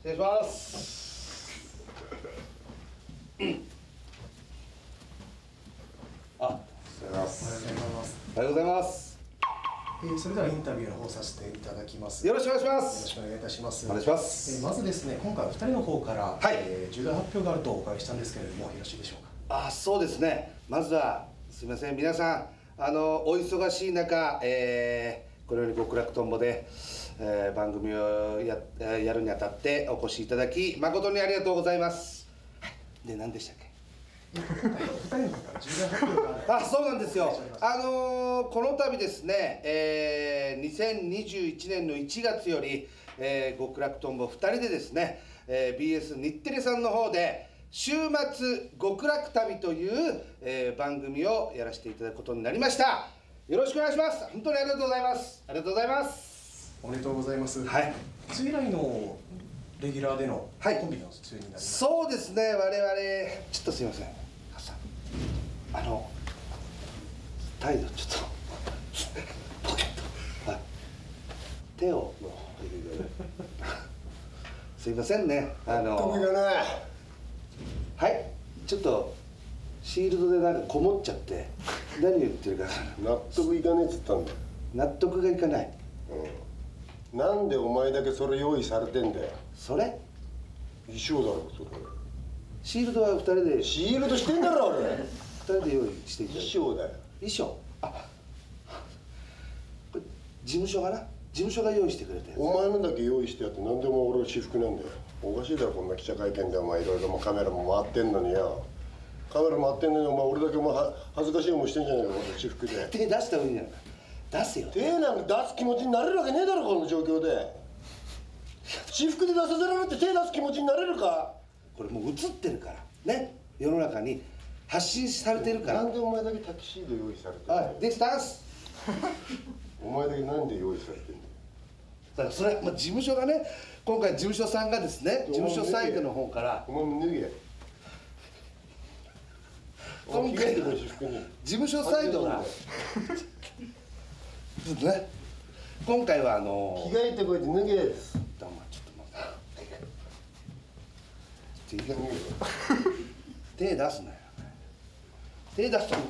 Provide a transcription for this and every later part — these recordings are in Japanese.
失礼します。あ、おはようございます。おはようございます。 それではインタビューの方させていただきます。 よろしくお願いします。 よろしくお願いいたします。 お願いします。 まずですね、今回お二人の方から、 はい、 重大発表があるとお伺いしたんですけれども、よろしいでしょうか。 そうですね。まずはすみません、皆さんお忙しい中、このように極楽とんぼで、番組をやるにあたってお越しいただき誠にありがとうございます。で、何でしたっけ？ お二人の方から重大発表がある。 そうなんですよ。この度ですね、2021年の1月より、極楽とんぼ2人でですね、BS 日テレさんの方で週末極楽旅という、番組をやらせていただくことになりました。よろしくお願いします。本当にありがとうございます。ありがとうございます。 おめでとうございます。 はい。 いつ以来のレギュラーでのコンビの出演になります。 そうですね。我々ちょっとすいません。態度ちょっとポケット、はい、手をすいませんね。 得意だね。 はい、ちょっとシールドでなんかこもっちゃって何言ってるか納得いかねえっつったんだよ。 納得がいかない。 なんでお前だけそれ用意されてんだよ。 それ衣装だろそれ。 シールドは2人で。 シールドしてんだろ俺。 2人で用意していただいて。 衣装だよ。 衣装、これ事務所がな、事務所が用意してくれて。 お前のだけ用意してやって何でも俺は私服なんだよ。おかしいだろこんな記者会見でお前いろいろもカメラも回ってんのによ。カメラ回ってんのにお前俺だけ恥ずかしい思いしてんじゃねえか私服で。 手出した方がいいんじゃないか。出せよ。 手なんか出す気持ちになれるわけねえだろこの状況で。私服で出させられて手出す気持ちになれるか。 これもう映ってるからね、世の中に発信されてるから。 なんでお前だけタキシード用意されてるの。 はい、できたんす。 お前だけなんで用意されてるの。 だからそれは、事務所がね、今回事務所さんがですね、事務所サイトの方からお前も脱げ。 今回の事務所サイトがちょっとね、今回は着替えてこいって脱げ。 ちょっと待って、手出すなよ。手出すな。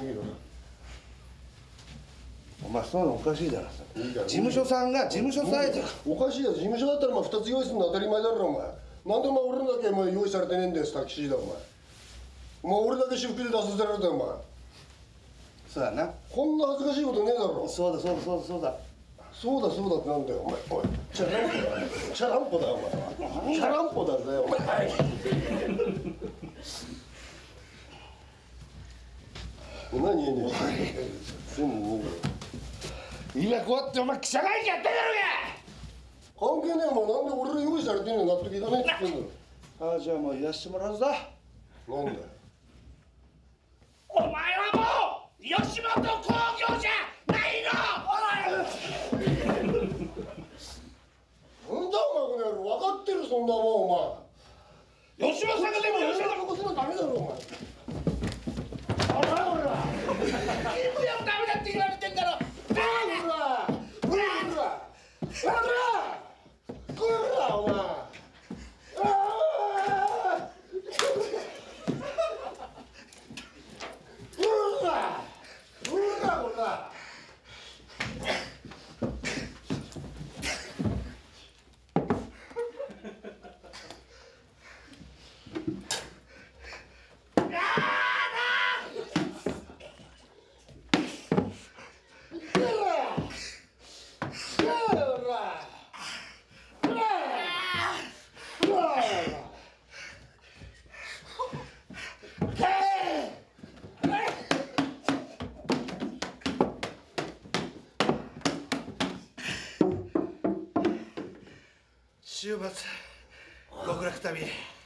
お前そういうのおかしいだろ。事務所さんが事務所サイト。 おかしいよ。事務所だったら2つ用意するの当たり前だろお前。なんでお前俺のだけ用意されてねえんだよタキシードお前。お前俺だけ私服で出させられたよお前。 そうだな。 こんな恥ずかしいことねえだろ。 そうだそうだそうだそうだ。 そうだそうだってなんだよお前。おいチャランポだ。チャランポだよお前。チャランポだぜお前。何言えんねん。全部脱げ。 今こうやってお前記者会見やってんだろうが。 関係ねえお前。なんで俺が用意されてんの納得いかねえって言ってんだろ。 じゃあもう言わしてもらうぞ。 なんだよ。 お前はもう吉本興業じゃないの。 なんだお前この野郎。分かってるそんなもんお前。 吉本さんがでも吉本残すのダメだろお前。 お前ほら君もダメだって言われてんだろ。 お前。 週末極楽旅。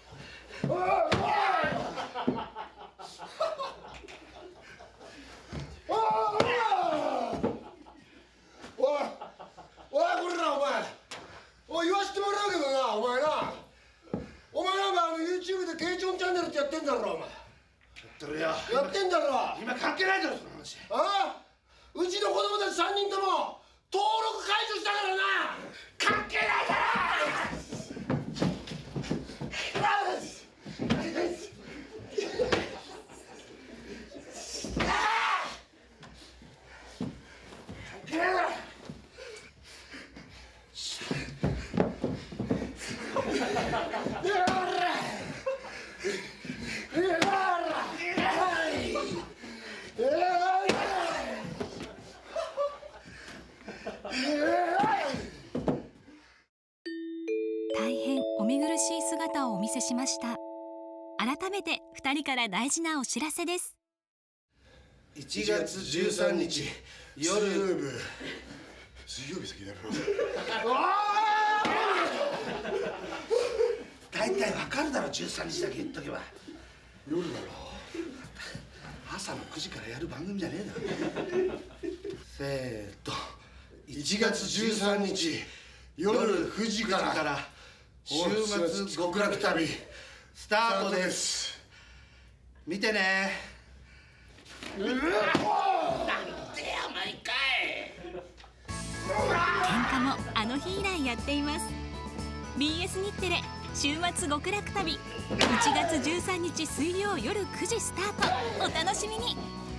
言わせてもらうけどな、お前な。お前なんかYouTube でケイチョンチャンネルってやってんだろ、お前。 やってるよ。 やってんだろ。 今関係ないだろ、その話。 ああ、うちの子供たち3人とも登録解除したからな。 関係ないだろ。 大変お見苦しい姿をお見せしました。改めて2人から大事なお知らせです。 1月13日夜水曜日先だろ。 大体わかるだろ、13日だけ言っとけば。 夜だろ。 朝の9時からやる番組じゃねえだろ。せーと、1月13日夜9時から週末極楽旅スタートです。見てね。なんでや毎回。 喧嘩もあの日以来やっています。 BS 日テレ週末極楽旅、1月13日水曜夜9時スタート。お楽しみに。